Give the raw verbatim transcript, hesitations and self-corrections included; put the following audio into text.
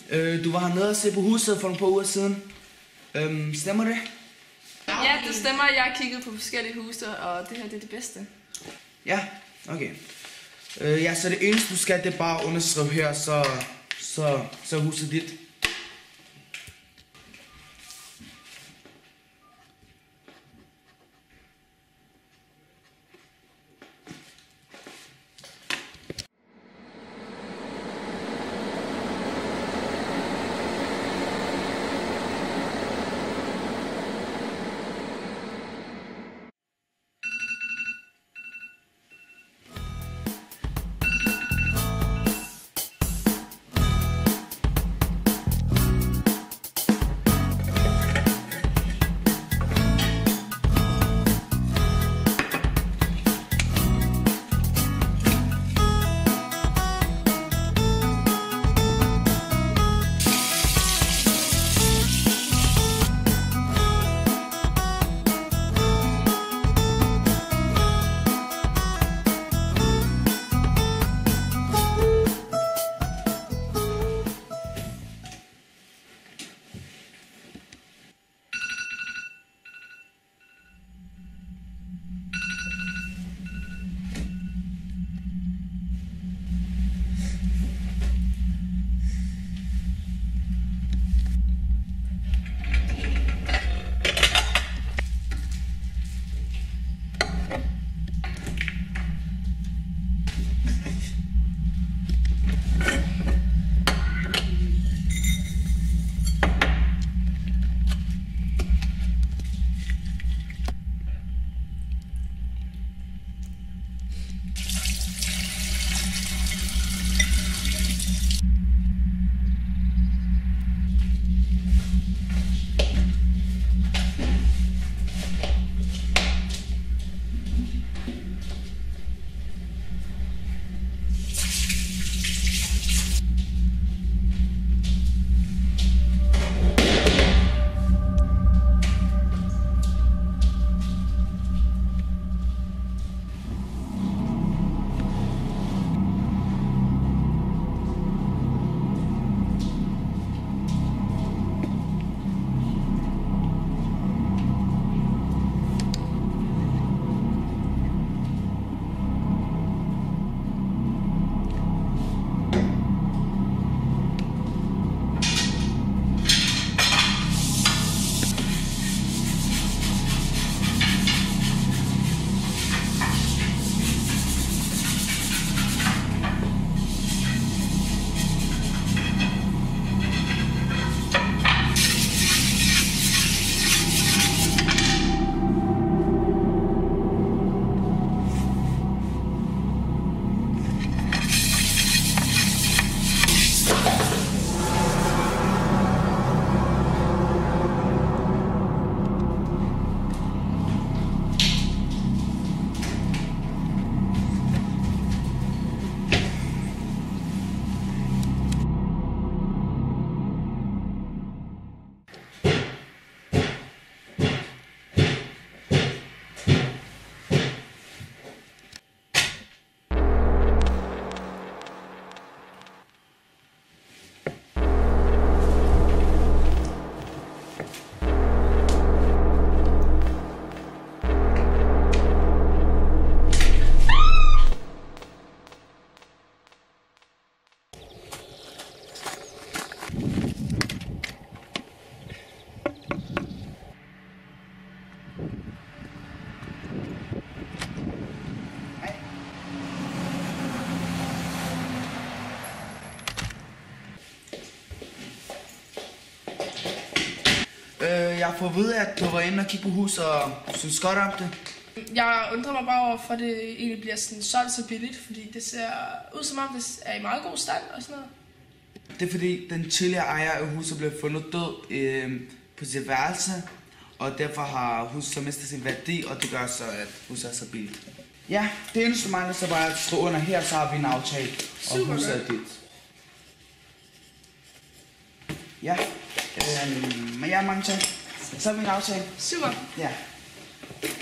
Øh, du var hernede og se på huset for nogle par uger siden. Øhm, stemmer det? Ja, det stemmer. Jeg har kigget på forskellige huse, og det her det er det bedste. Ja, okay. Øh, ja, så det eneste du skal, det er bare underskrive her, så, så, så er huset dit. Øh, jeg har fået at vide, at du var inde og kigge på hus og synes godt om det. Jeg undrer mig bare over, for det egentlig bliver sådan solgt så billigt, fordi det ser ud som om, det er i meget god stand og sådan noget. Det er fordi, den tidligere ejer af huset blev fundet død øh, på sit værelse, og derfor har huset så mistet sin værdi, og det gør så, at huset er så billigt. Ja, det eneste du mangler så bare at skrive under her, så har vi en aftale, og Super huset godt. er dit. Ja, øh, men jeg er mange tak. Så har vi en aftale. Super. Ja.